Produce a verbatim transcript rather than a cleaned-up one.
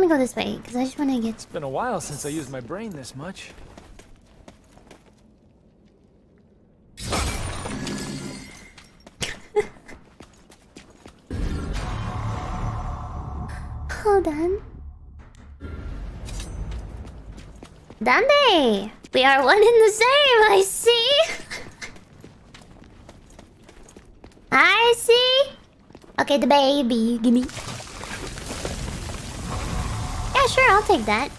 gonna go this way because I just want to get. It's been a while since I used my brain this much. Hold on. Dande! We are one in the same, I see! I see! Okay, the baby, gimme. Yeah, sure, I'll take that.